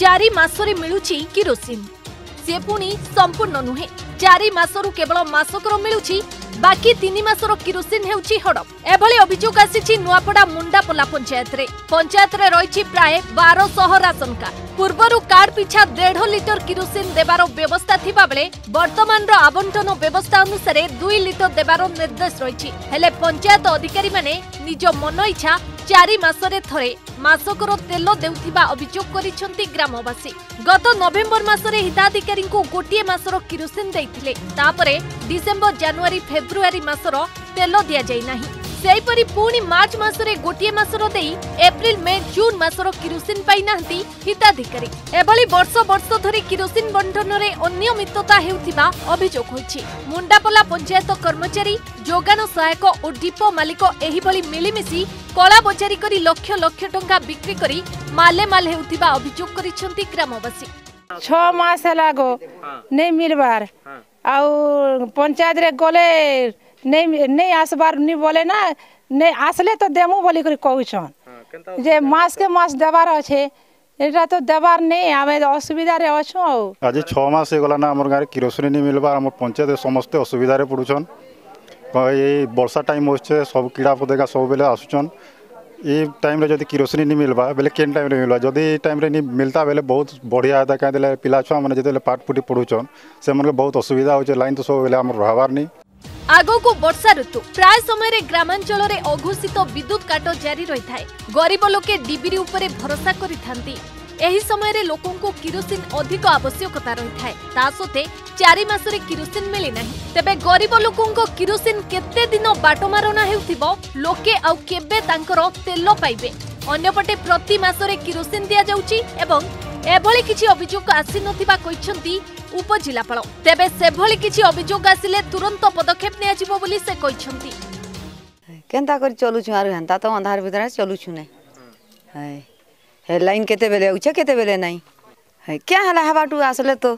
4 मासरे मिलुछि kerosene से पुणी संपूर्ण नुहे 4 मासरु केवल मासकर मिलुछि बाकी 3 मासर किरोसिन हेउछि हड़प। एभली अभियोग आसीछि नुआपड़ा मुंडापोला पंचायत रे रहिछि प्राय 1200 राशन कार्ड। पूर्वरु कार्ड पिछा 1.5 लिटर किरोसिन देवार व्यवस्था थिबा बेले वर्तमान रो आवंटन व्यवस्था अनुसार 2 लिटर देवार निर्देश रहिछि। हेले पंचायत अधिकारी माने निज मन इच्छा 4 मासरे थरे मासकर तेल देउथिबा अभियोग करिसंती ग्रामवासी। गत नवेम्बर मासरे हिताधिकारी को गोटिए मासर किरोसिन देइथिले तापरे डिसेंबर जनवरी फेब्रुआरी मासर तेल दिया जाई नाही। सेहीपरि पुणी मार्च मासरे गोटिए मासर देई एप्रिल मे जून मासर किरोसिन पाई नाहंती हिताधिकारी। एभली वर्ष वर्ष धरि किरोसिन बंटन रे अनियमितता हेउथिबा अभियोग होइछि। मुंडापोला पंचायत कर्मचारी जोगान सहायक और डिपो मालिक एही भली मिलिमिसी कला बजारी करी लक्ष लक्ष टंका बिक्री करी माले माल हेउथिबा अभियोग करिसंती ग्रामवासी। 6 मास लागो नहीं मिलबार आउ पंचायत रे गले नहीं आसबार नहीं बोले ना नहीं आसले तो देमु बोली कर कहउछन जे मास के मास देबार अछि एटा तो देबार नहीं आमे असुविधा रे अछु। आज 6 मास गला ना हमर गारे किरोसिन नहीं मिलबार हमर पंचायत समस्त असुविधा रे पडुछन। ये वर्षा टाइम होछे सब कीड़ा पदेगा सब बेले आसुछन ये टाइम रे जदी किरोसिन नहीं मिलबा बेले केन टाइम रे मिलबा जदी टाइम रे नहीं मिलता बेले बहुत बढ़िया आता का देले पिला छुआ माने जदे पाठ पुटी पडुछन से मन के बहुत असुविधा होछे लाइन तो सब बेले हमर रहबार नहीं। आगो को वर्षा ऋतु प्राय समय ग्रामांचल रे अघोषित विद्युत काट जारी रही थाए। गरीब लोके डिबिरी उपरे भरोसा करिथांती। एही समय रे लोकों को किरोसिन अधिक आवश्यकता रही थाए। ता सते 4 मासरे किरोसिन मिले नाही। तेबे गरीब लोकों को किरोसिन केते दिन बाट मारना हेउथिबो लोके आउ केबे तांकर तेल पाइबे। अन्यपटे प्रति मासरे किरोसिन दिया जाउची एवं एभली किछि अभियोग आसी नथिबा कहिसंती उपजिलापाल। तेबे सेभली किछि अभियोग आसिले तुरंत पदक्षेप निया जिवो बोली से कहिसंती। केनता कर चलु छु आरो हंता तो अंधार भीतर चलु छु नै है हे लाइन केते बेले उछे केते बेले नाही है क्या हला हबाटू आसले तो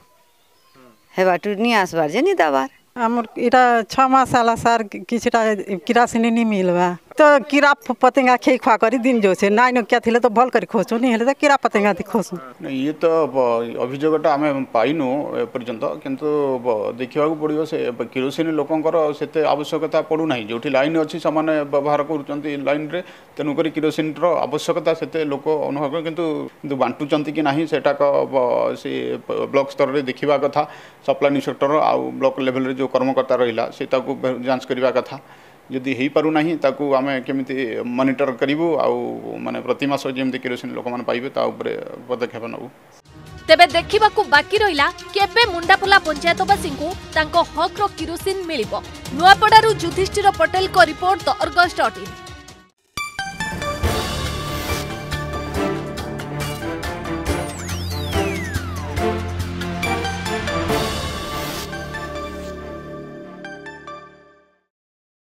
हेबाटू नि आसबार जे नि दबार हमर इटा 6 मास आला सार किछटा किरासिन नहीं मिलबा तो कीड़ा पतंगा खे खा करी दिन जो से नाइन क्या थिले तो भल करी खोसु नहीं हेले तो कीड़ा पतंगा थी खोसु ये तो अभियोगटा आमे पाइनु ए पर्यंत किंतु देखिबा को पड़ियो से किरोसिन लोकंकर सेते आवश्यकता पडु नाही जोठी लाइन अछि समान व्यवहार करूचंती लाइन रे तेनु करी किरोसिन रो आवश्यकता सेते लोक अनुभव किंतु बांटुचंती कि नाही सेटा को से ब्लॉक स्तर रे देखिबा कथा सप्लाई इंस्पेक्टर आ ब्लॉक लेवल रे जो कर्मकर्ता रहिला सेटा को जांच करिबा कथा जदि हेई पारु नाही ताकू आमे केमिति मॉनिटर करिवु आउ माने प्रति मास जेमति किरोसिन लोक माने पाइबे ता ऊपर पदक्षेप नबु। तेबे देखिबाकू बाकी रहिला केबे मुंडापोला पंचायतवासी को तांको हक रो किरोसिन मिलिबो। नुआपड़ारू युधिष्ठिर पटेल को रिपोर्ट द अर्गस.in।